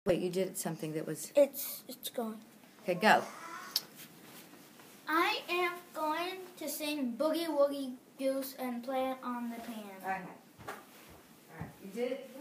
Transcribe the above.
Wait, you did something that was... It's going. Okay, go. I am going to sing Boogie Woogie Goose and play it on the piano. Okay. All right. You did it.